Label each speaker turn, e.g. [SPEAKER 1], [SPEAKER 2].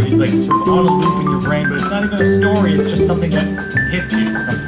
[SPEAKER 1] is like sort of on a loop in your brain, but it's not even a story, it's just something that hits you. Something